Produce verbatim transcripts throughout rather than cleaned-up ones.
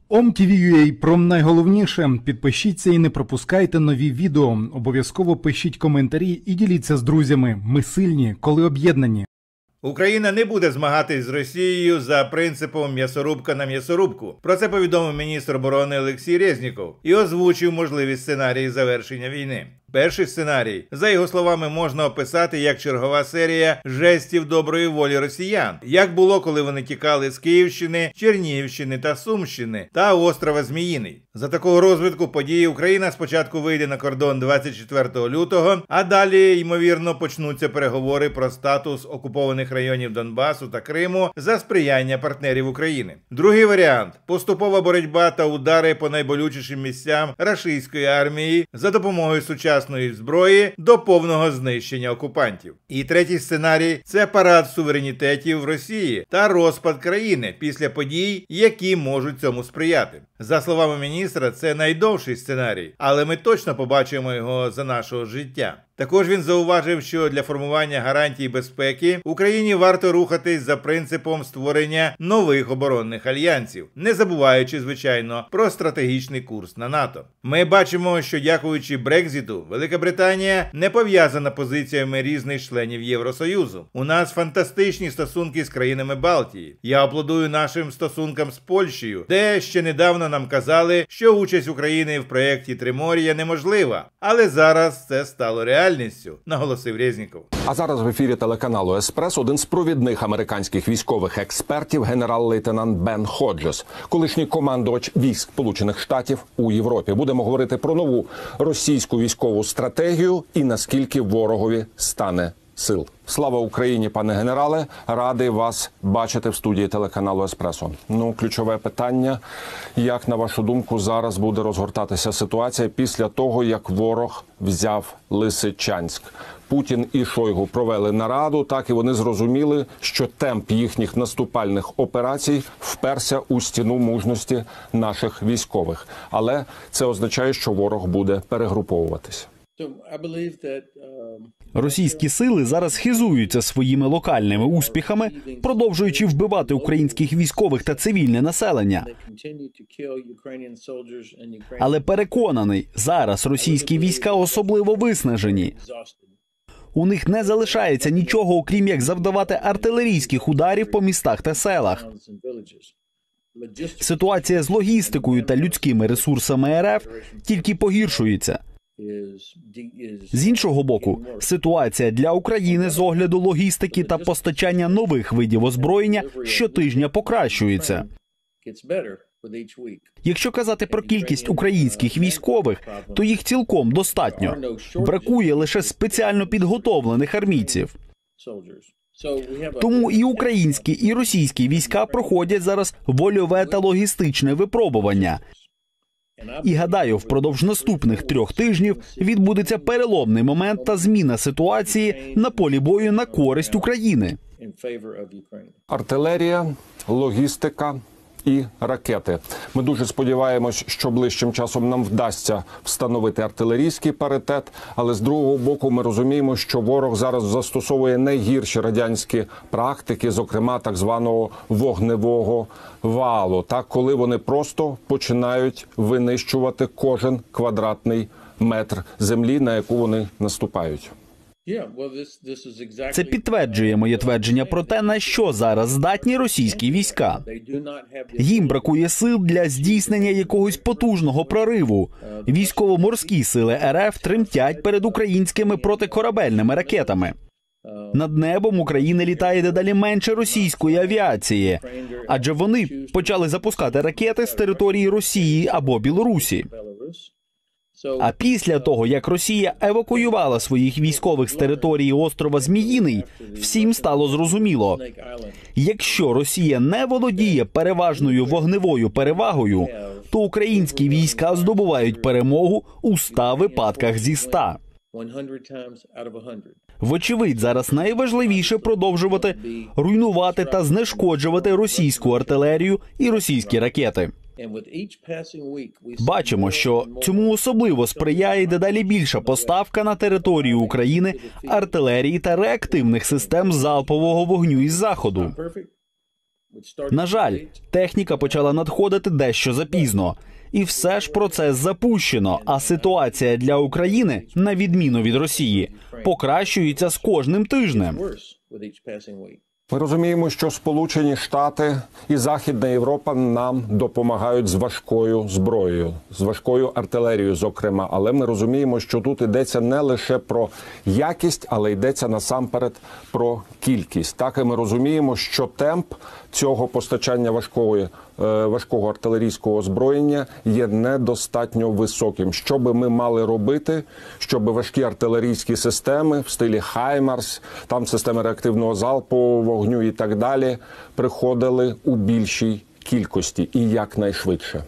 ом ті ві точка ю а про найголовніше. Підпишіться і не пропускайте нові відео. Обов'язково пишіть коментарі і діліться з друзями. Ми сильні, коли об'єднані. Україна не буде змагатись з Росією за принципом «м'ясорубка на м'ясорубку». Про це повідомив міністр оборони Олексій Резніков і озвучив можливі сценарії завершення війни. Перший сценарій, за його словами, можна описати як чергова серія жестів доброї волі росіян, як було, коли вони тікали з Київщини, Чернігівщини та Сумщини та острова Зміїний. За такого розвитку події Україна спочатку вийде на кордон двадцять четвертого лютого, а далі, ймовірно, почнуться переговори про статус окупованих районів Донбасу та Криму за сприяння партнерів України. Другий варіант – поступова боротьба та удари по найболючішим місцям рашистської армії за допомогою сучасної зброї до повного знищення окупантів. І третій сценарій – це парад суверенітетів в Росії та розпад країни після подій, які можуть цьому сприяти. За словами міністра, це найдовший сценарій, але ми точно побачимо його за нашого життя. Також він зауважив, що для формування гарантій безпеки Україні варто рухатись за принципом створення нових оборонних альянсів, не забуваючи, звичайно, про стратегічний курс на НАТО. Ми бачимо, що дякуючи Брекзиту, Велика Британія не пов'язана позиціями різних членів Євросоюзу. У нас фантастичні стосунки з країнами Балтії. Я аплодую нашим стосункам з Польщею, де ще недавно нам казали, що участь України в проєкті Тримор'я неможлива. Але зараз це стало реальністю, наголосив Резніков. А зараз в ефірі телеканалу «Еспресо» один з провідних американських військових експертів, генерал-лейтенант Бен Ходжес, колишній командувач військ Сполучених Штатів у Європі. Будемо говорити про нову російську військову стратегію і наскільки ворогові стане сил. Слава Україні, пане генерале! Радий вас бачити в студії телеканалу «Еспресо». Ну, ключове питання, як, на вашу думку, зараз буде розгортатися ситуація після того, як ворог взяв Лисичанськ? Путін і Шойгу провели нараду, так і вони зрозуміли, що темп їхніх наступальних операцій вперся у стіну мужності наших військових. Але це означає, що ворог буде перегруповуватись. Російські сили зараз хизуються своїми локальними успіхами, продовжуючи вбивати українських військових та цивільне населення. Але переконаний, зараз російські війська особливо виснажені. У них не залишається нічого, окрім як завдавати артилерійських ударів по містах та селах. Ситуація з логістикою та людськими ресурсами РФ тільки погіршується. З іншого боку, ситуація для України з огляду логістики та постачання нових видів озброєння щотижня покращується. Якщо казати про кількість українських військових, то їх цілком достатньо. Бракує лише спеціально підготовлених армійців. Тому і українські, і російські війська проходять зараз вольове та логістичне випробування. І, гадаю, впродовж наступних трьох тижнів відбудеться переломний момент та зміна ситуації на полі бою на користь України. Артилерія, логістика і ракети. Ми дуже сподіваємось, що ближчим часом нам вдасться встановити артилерійський паритет, але з другого боку ми розуміємо, що ворог зараз застосовує найгірші радянські практики, зокрема так званого вогневого валу, так, коли вони просто починають винищувати кожен квадратний метр землі, на яку вони наступають. Це підтверджує моє твердження про те, на що зараз здатні російські війська. Їм бракує сил для здійснення якогось потужного прориву. Військово-морські сили РФ тремтять перед українськими протикорабельними ракетами. Над небом України літає дедалі менше російської авіації, адже вони почали запускати ракети з території Росії або Білорусі. А після того, як Росія евакуювала своїх військових з території острова Зміїний, всім стало зрозуміло, якщо Росія не володіє переважною вогневою перевагою, то українські війська здобувають перемогу у ста випадках зі ста. Вочевидь, зараз найважливіше продовжувати руйнувати та знешкоджувати російську артилерію і російські ракети. Бачимо, що цьому особливо сприяє дедалі більша поставка на територію України артилерії та реактивних систем залпового вогню із Заходу. На жаль, техніка почала надходити дещо запізно. І все ж процес запущено, а ситуація для України, на відміну від Росії, покращується з кожним тижнем. Ми розуміємо, що Сполучені Штати і Західна Європа нам допомагають з важкою зброєю, з важкою артилерією, зокрема. Але ми розуміємо, що тут йдеться не лише про якість, але йдеться насамперед про кількість. Так, і ми розуміємо, що темп цього постачання важкої, важкого артилерійського озброєння є недостатньо високим. Що би ми мали робити, щоб важкі артилерійські системи в стилі «Хаймарс», там системи реактивного залпового вогню і так далі, приходили у більшій кількості і якнайшвидше?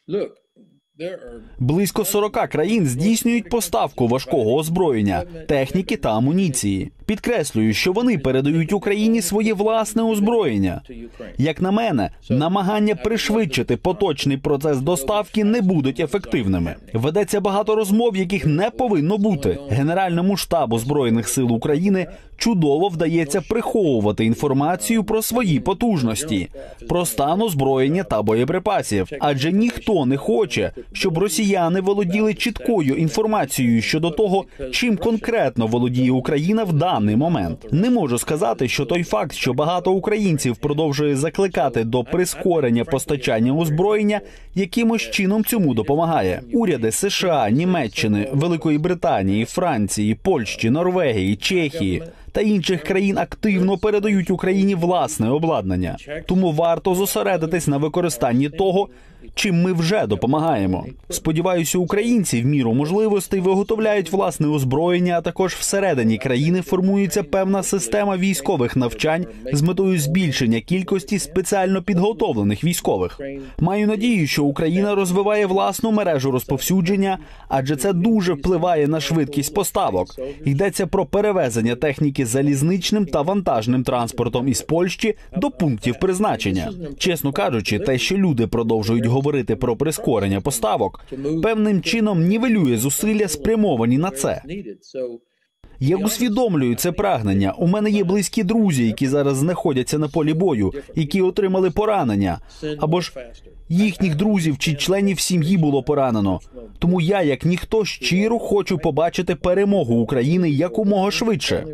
Близько сорока країн здійснюють поставку важкого озброєння, техніки та амуніції. Підкреслюю, що вони передають Україні своє власне озброєння. Як на мене, намагання пришвидшити поточний процес доставки не будуть ефективними. Ведеться багато розмов, яких не повинно бути. Генеральному штабу Збройних сил України чудово вдається приховувати інформацію про свої потужності, про стан озброєння та боєприпасів. Адже ніхто не хоче, щоб росіяни володіли чіткою інформацією щодо того, чим конкретно володіє Україна в даний момент. Не можу сказати, що той факт, що багато українців продовжує закликати до прискорення постачання озброєння, якимось чином цьому допомагає. Уряди США, Німеччини, Великої Британії, Франції, Польщі, Норвегії, Чехії та інших країн активно передають Україні власне обладнання. Тому варто зосередитись на використанні того, чим ми вже допомагаємо. Сподіваюся, українці в міру можливостей виготовляють власне озброєння, а також всередині країни формується певна система військових навчань з метою збільшення кількості спеціально підготовлених військових. Маю надію, що Україна розвиває власну мережу розповсюдження, адже це дуже впливає на швидкість поставок. Йдеться про перевезення техніки залізничним та вантажним транспортом із Польщі до пунктів призначення. Чесно кажучи, те, що люди продовжують говорити про прискорення поставок, певним чином нівелює зусилля, спрямовані на це. Я усвідомлюю це прагнення. У мене є близькі друзі, які зараз знаходяться на полі бою, які отримали поранення, або ж їхніх друзів чи членів сім'ї було поранено. Тому я, як ніхто, щиро хочу побачити перемогу України якомога швидше.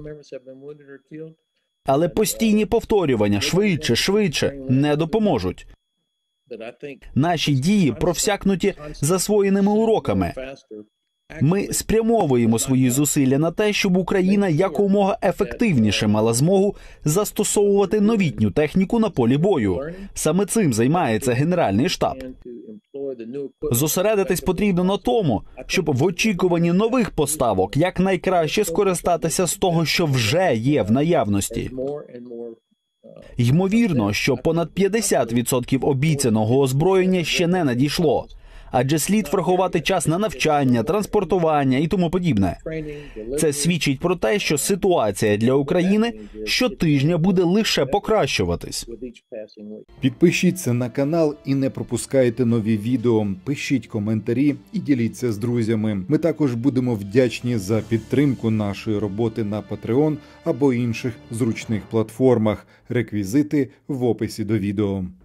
Але постійні повторювання «швидше, швидше» не допоможуть. Наші дії провсякнуті засвоєними уроками. Ми спрямовуємо свої зусилля на те, щоб Україна якомога ефективніше мала змогу застосовувати новітню техніку на полі бою. Саме цим займається Генеральний штаб. Зосередитись потрібно на тому, щоб в очікуванні нових поставок якнайкраще скористатися з того, що вже є в наявності. Ймовірно, що понад п'ятдесят відсотків обіцяного озброєння ще не надійшло, адже слід врахувати час на навчання, транспортування і тому подібне. Це свідчить про те, що ситуація для України щотижня буде лише покращуватись. Підпишіться на канал і не пропускайте нові відео, пишіть коментарі і діліться з друзями. Ми також будемо вдячні за підтримку нашої роботи на Patreon або інших зручних платформах. Реквізити в описі до відео.